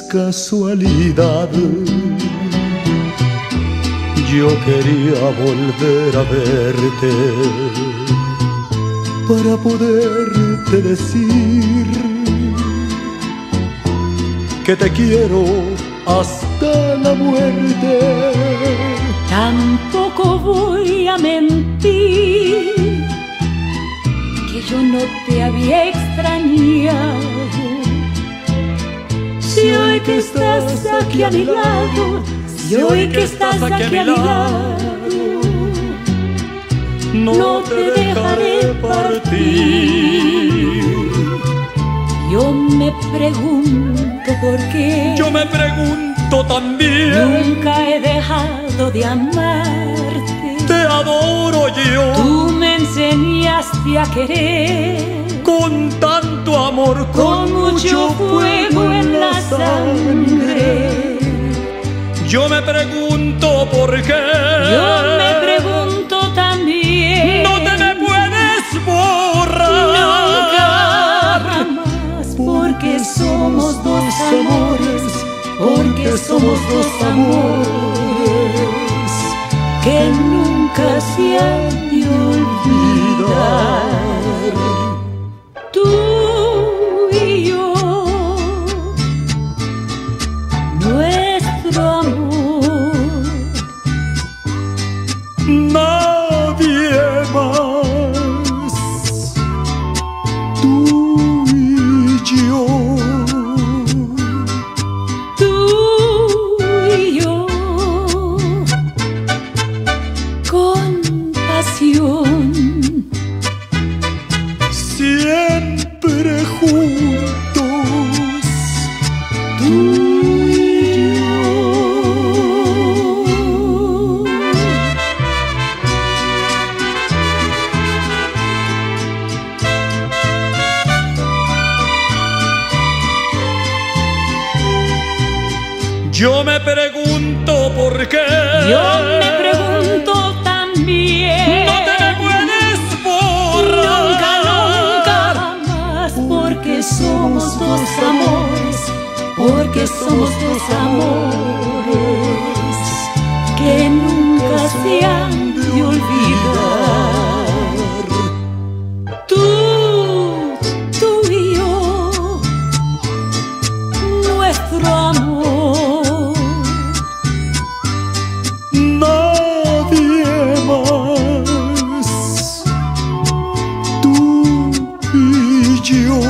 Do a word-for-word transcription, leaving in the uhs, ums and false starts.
casualidad. Yo quería volver a verte para poderte decir que te quiero hasta la muerte. Tampoco voy a mentir que yo no te había extrañado. Si hoy que estás aquí a mi lado, si hoy que estás aquí a mi lado, no te dejaré partir. Yo me pregunto por qué. Yo me pregunto también. Nunca he dejado de amarte. Te adoro yo. Tú me enseñaste a querer con tanto amor, con, con mucho fuego en la sangre. Yo me pregunto por qué. Yo me pregunto también. No te me puedes borrar. Nunca jamás, porque somos dos amores, porque somos dos amores que nunca se han de olvidar. Tú y yo, nuestro amor, nadie más. Tú y yo, tú y yo, con pasión, siempre juntos. Tú y yo. Yo me pregunto por qué. Yo me pregunto también. No te me puedes borrar. Nunca, nunca jamás, porque somos dos amores, porque somos dos amores que nunca se han de olvidar. Tú, tú y yo, nuestro amor, nadie más. Tú y yo.